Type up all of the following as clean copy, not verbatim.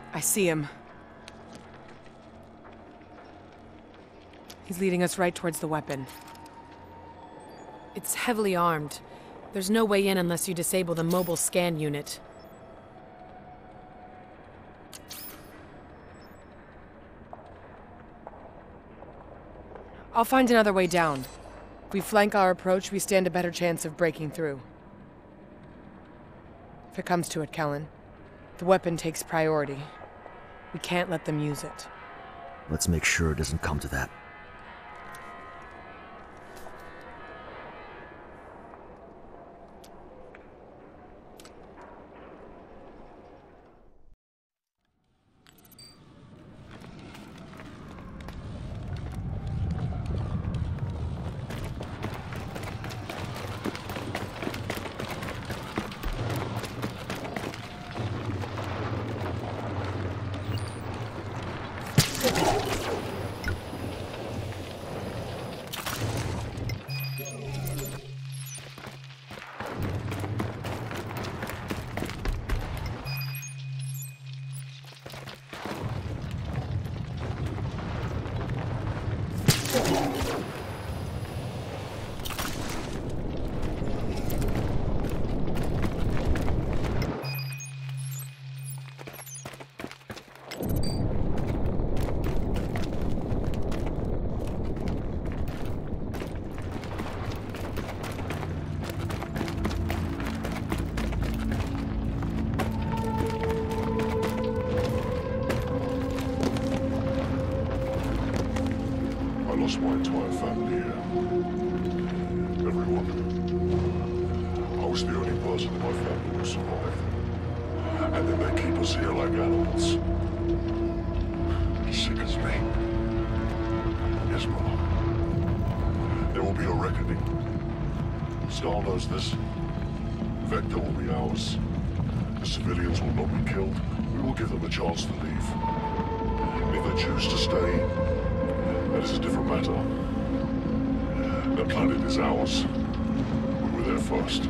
I see him. He's leading us right towards the weapon. It's heavily armed. There's no way in unless you disable the mobile scan unit. I'll find another way down. If we flank our approach, we stand a better chance of breaking through. If it comes to it, Kellen, the weapon takes priority. We can't let them use it. Let's make sure it doesn't come to that. I lost my entire family here. Everyone. I was the only person in my family who survived. And then they keep us here like animals. Sick as me. Yes, Mother. There will be a reckoning. Stahl knows this. Vector will be ours. The civilians will not be killed. We will give them a chance to leave. If they choose to stay, that is a different matter. The planet is ours. We were there first.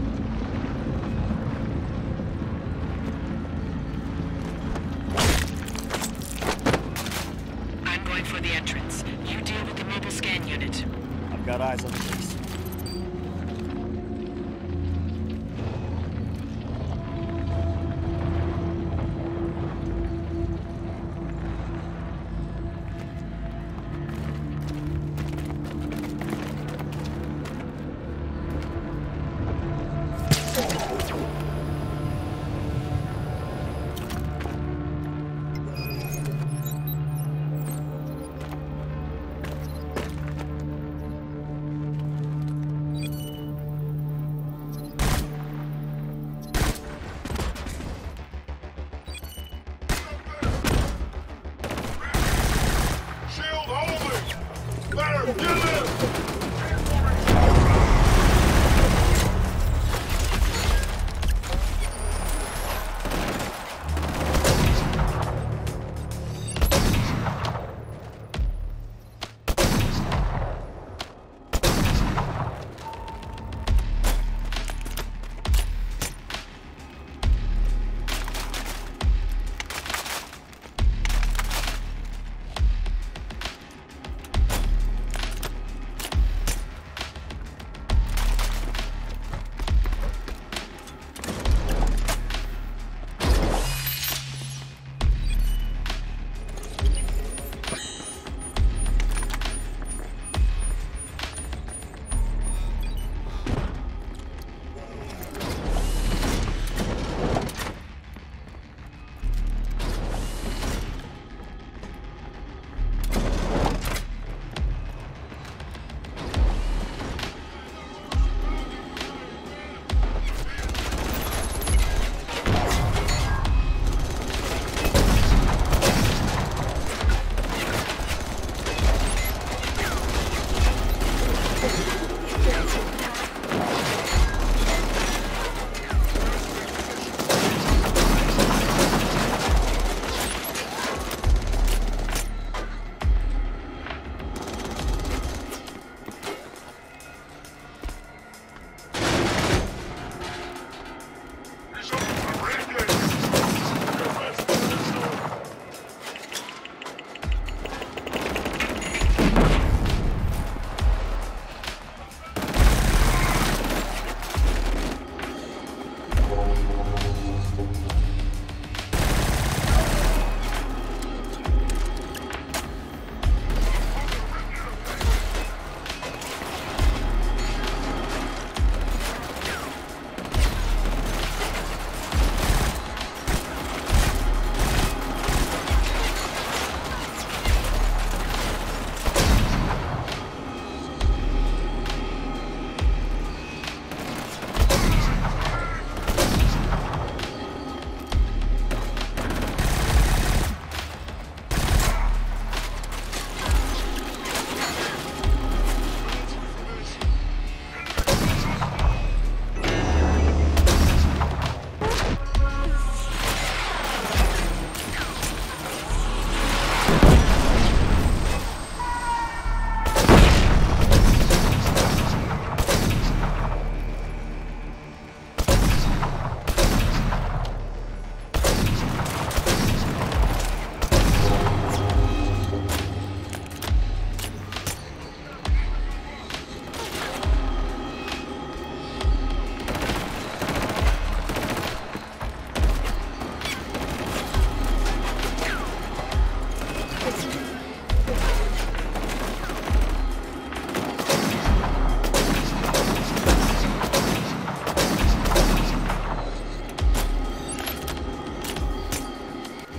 I'm going for the entrance. You deal with the mobile scan unit. I've got eyes on the place.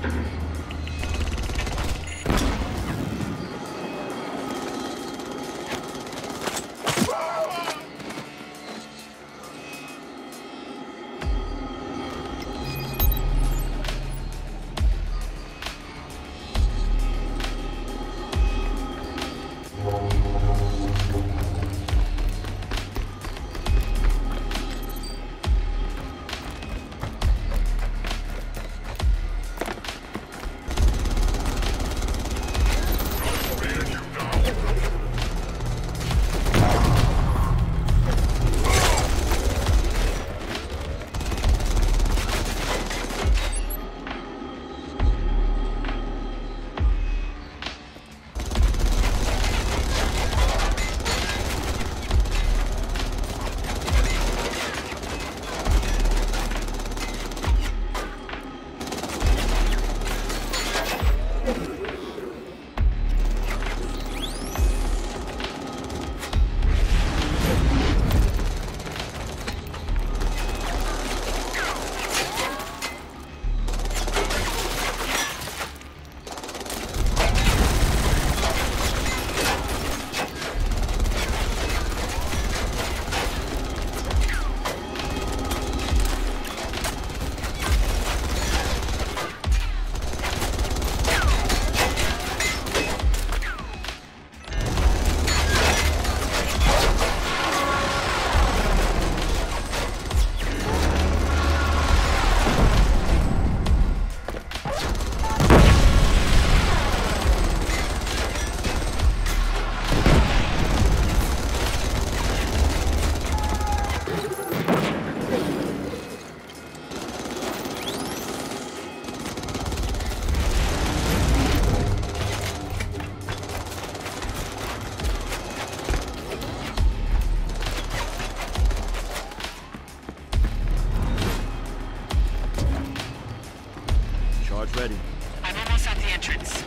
Ready. I'm almost at the entrance.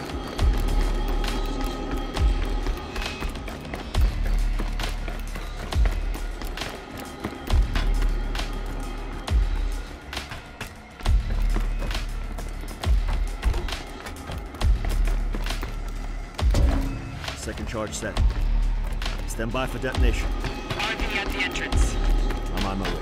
Second charge set. Stand by for detonation. RV at the entrance. I'm on my way.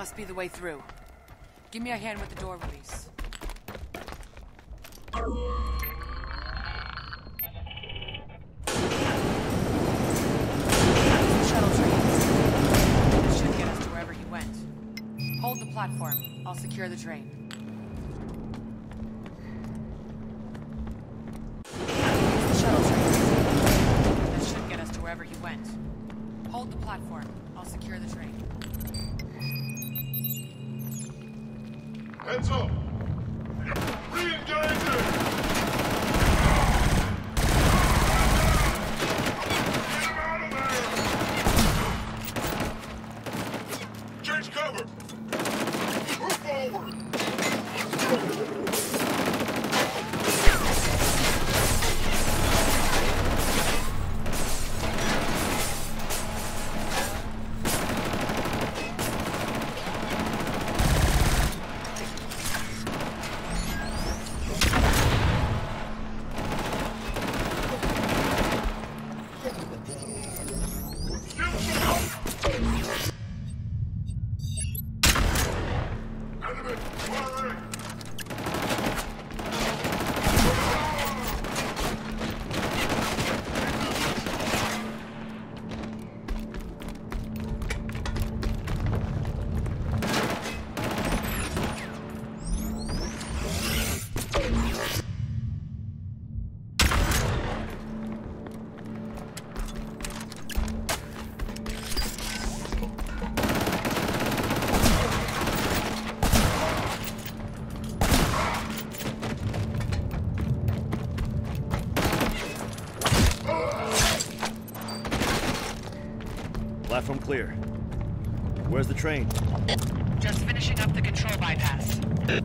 Must be the way through. Give me a hand with the door release. Shuttle train. This should get us to wherever he went. Hold the platform. I'll secure the train. The shuttle train. This should get us to wherever he went. Hold the platform. I'll secure the train. Heads up! Re-engaging! Get him out of there! Change cover! Move forward! Platform clear. Where's the train? Just finishing up the control bypass.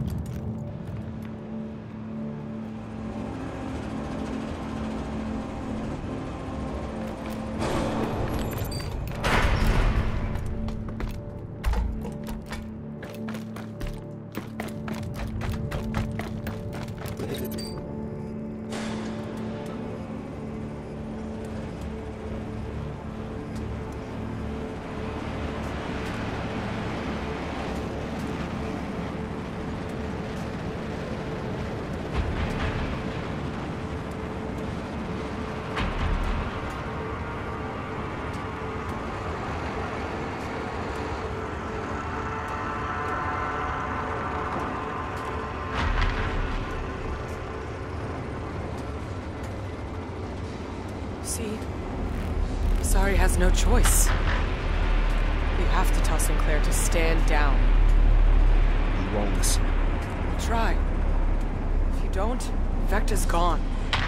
See? Sorry has no choice. You have to tell Sinclair to stand down. You won't listen. We'll try. If you don't, Vecta's gone.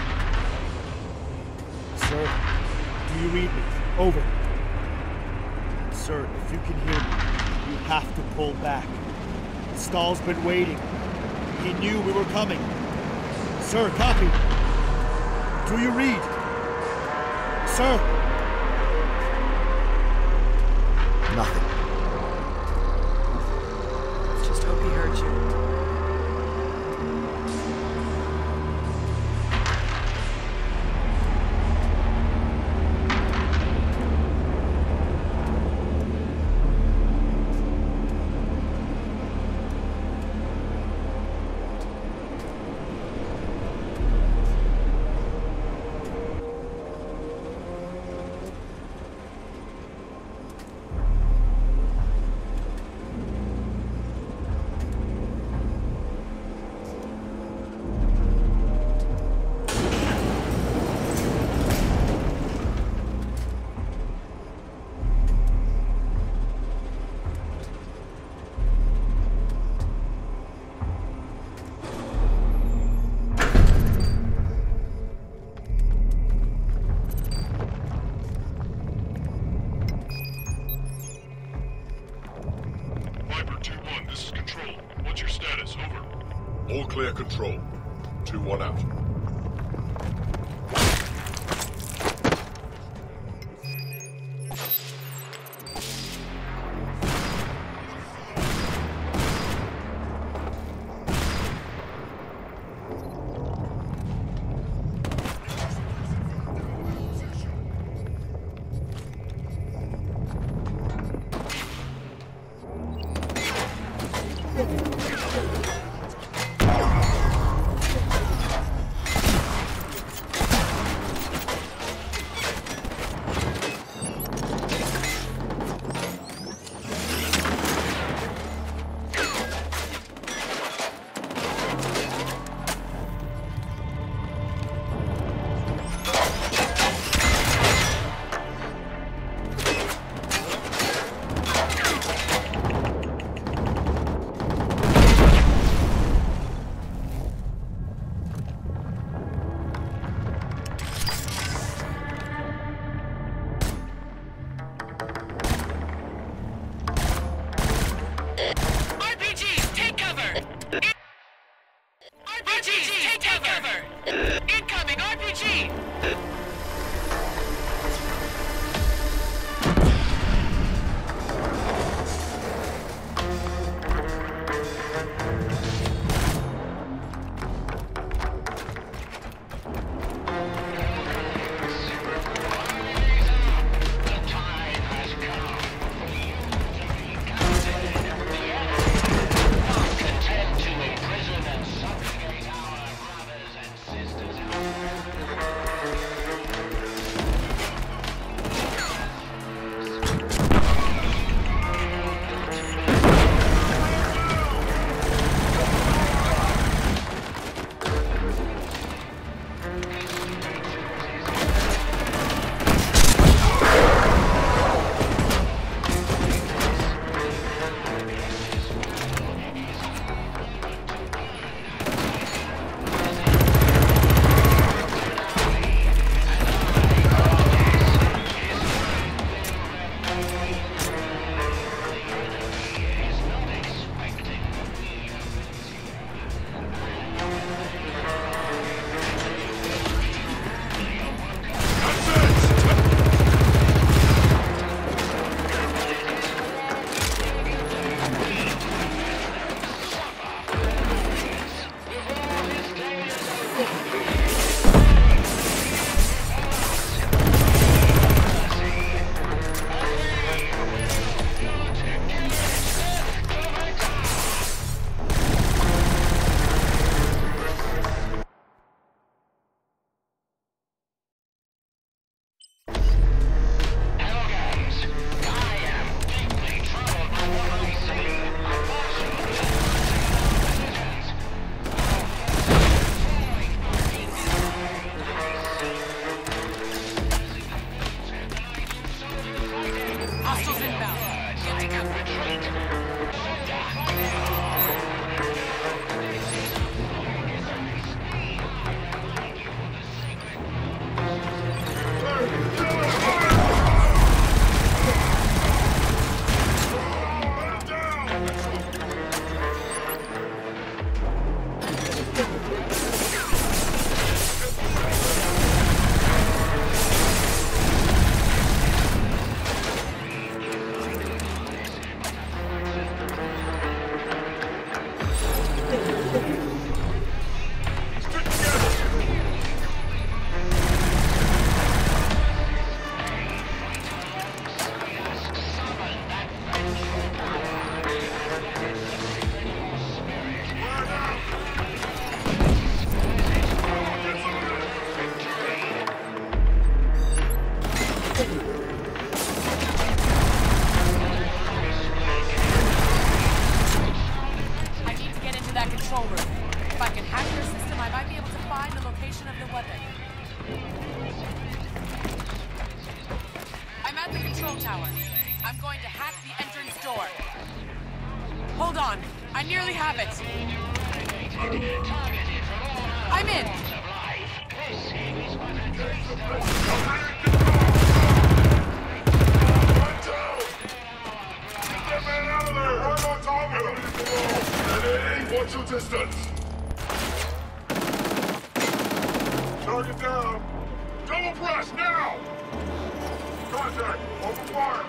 Sir, do you read me? Over. Sir, if you can hear me, You have to pull back. Stahl's been waiting. He knew we were coming. Sir, copy. Do you read? Sir! nothing. Just hope he heard you. All clear control. 2-1 out. Hold on. I nearly have it. I'm in. Get that man out of there! Right on top of him! Steady! Watch your distance! Target down! Double press, now! Contact! Open fire!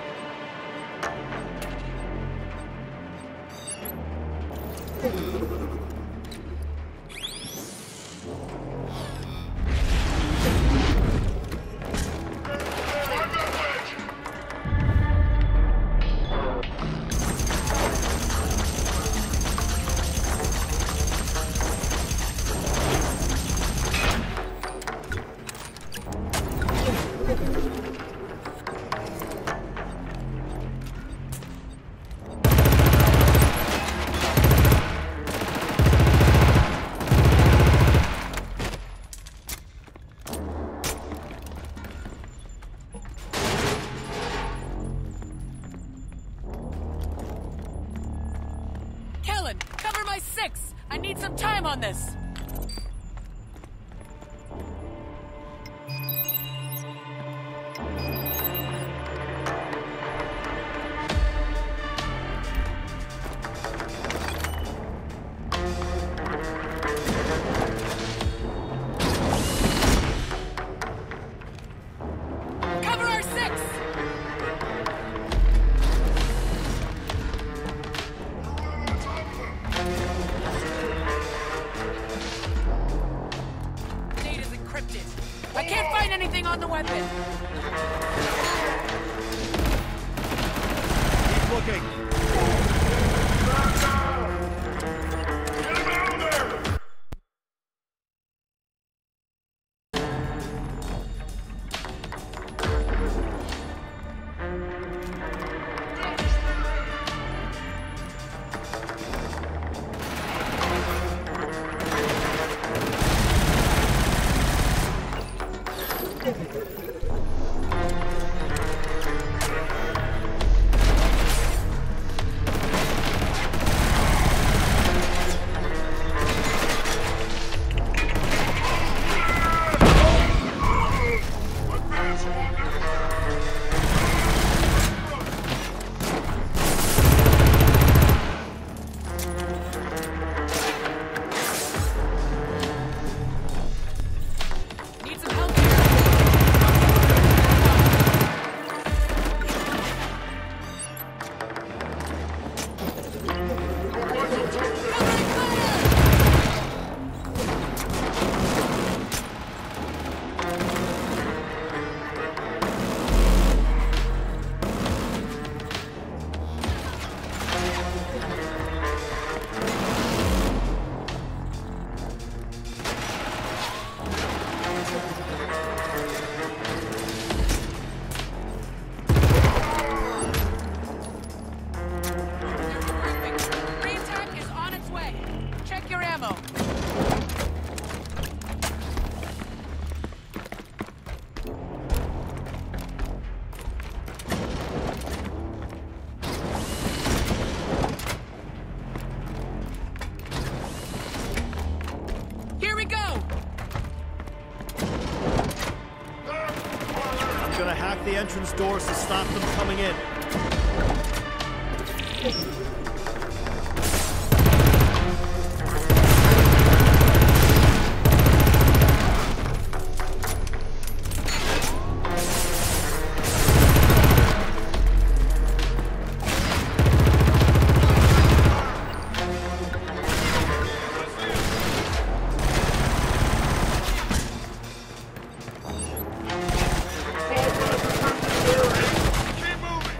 6! I need some time on this! Cover our 6! Data's encrypted. I can't find anything on the weapon. Keep looking. Get him out of there! Need some help here. Re-attack is on its way. Check your ammo. Here we go! I'm gonna hack the entrance doors to stop them coming in. Keep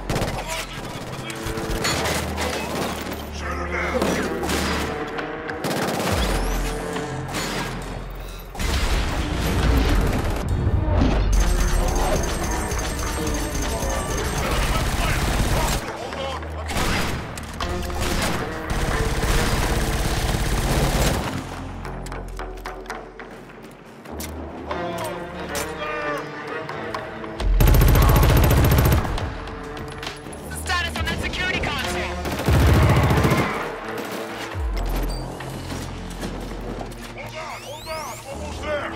moving! Shut her down! The status on that security console. Hold on, almost there!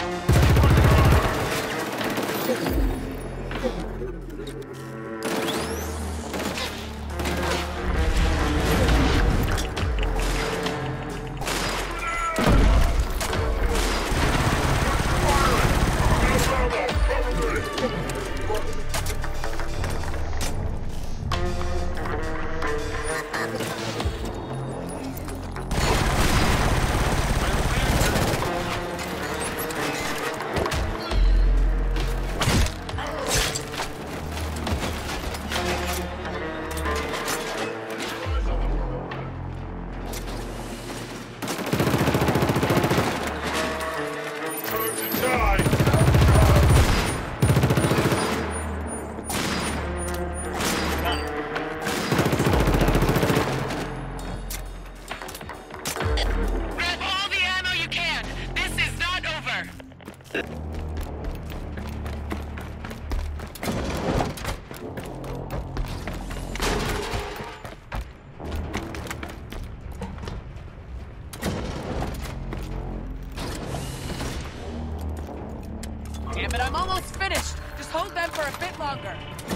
it, I'm almost finished. Just hold them for a bit longer.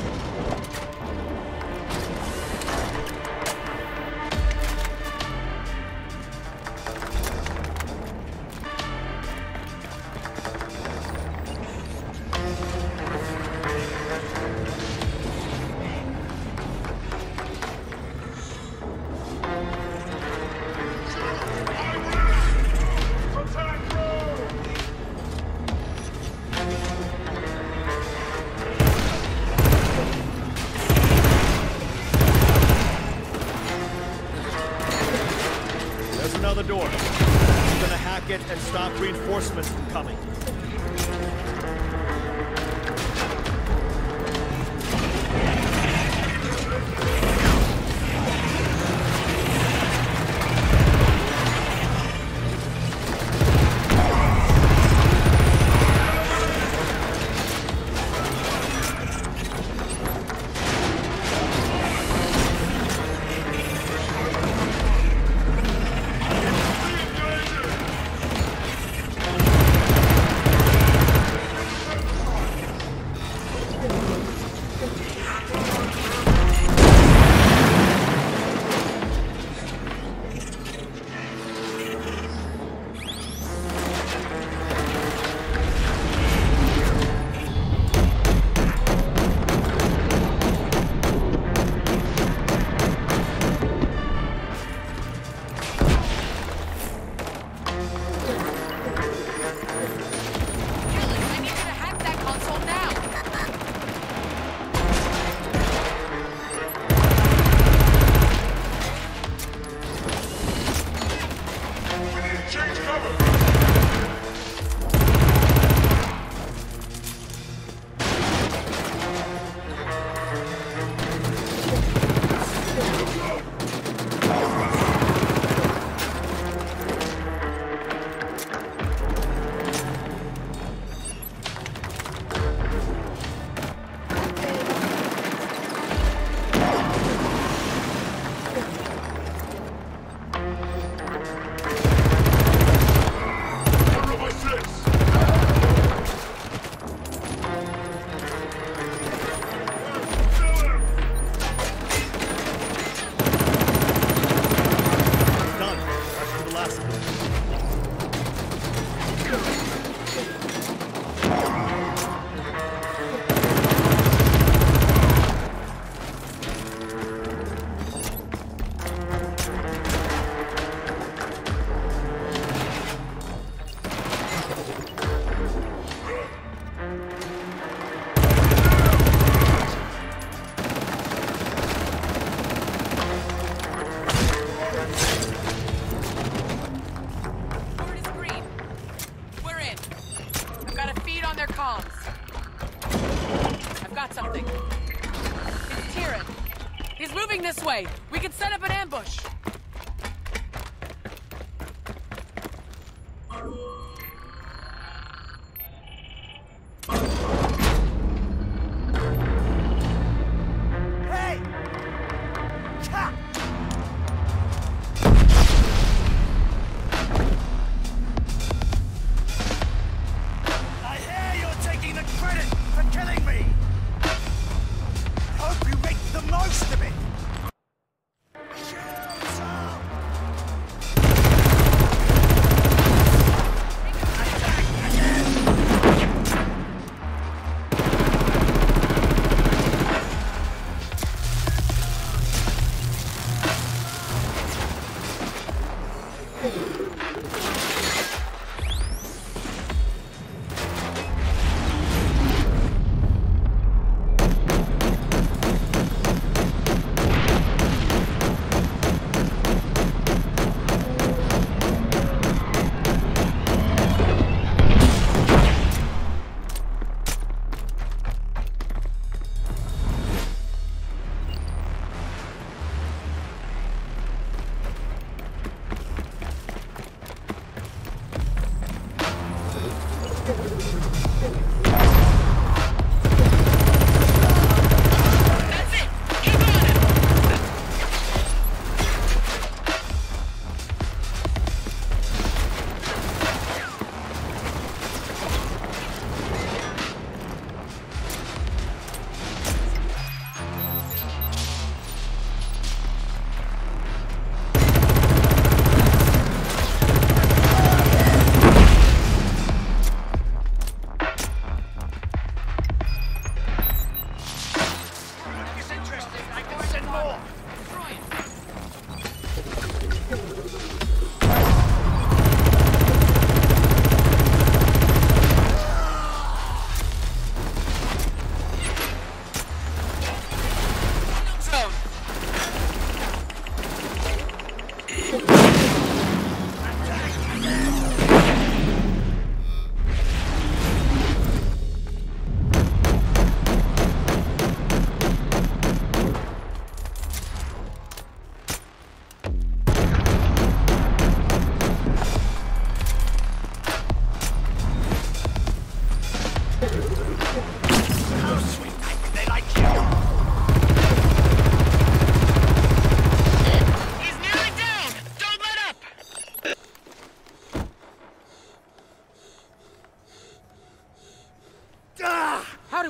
Another door. I'm gonna hack it and stop reinforcements from coming. This way. We can set up an ambush. Hey! Ha! I hear you're taking the credit for killing me. Hope you make the most of it.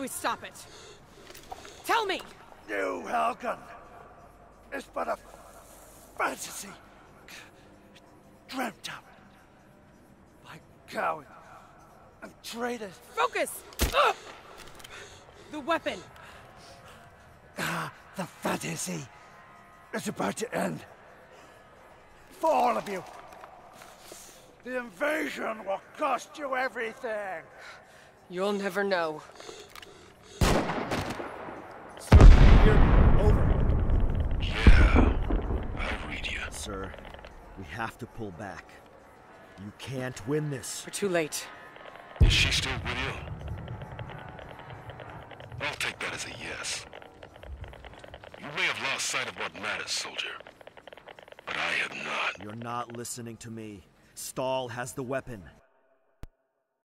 do we stop it? Tell me! You, Helgen, is but a fantasy dreamt of by cowards and traitors. Focus! The weapon! The fantasy is about to end. For all of you. The invasion will cost you everything. You'll never know. Sir, can you hear me? Over. Yeah, I read you. Sir, we have to pull back. You can't win this. We're too late. Is she still with you? I'll take that as a yes. You may have lost sight of what matters, soldier. But I have not. You're not listening to me. Stahl has the weapon.